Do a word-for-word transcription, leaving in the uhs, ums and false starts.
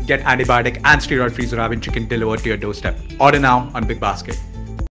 Get antibiotic and steroid-free Zorabian chicken delivered to your doorstep. Order now on Big Basket.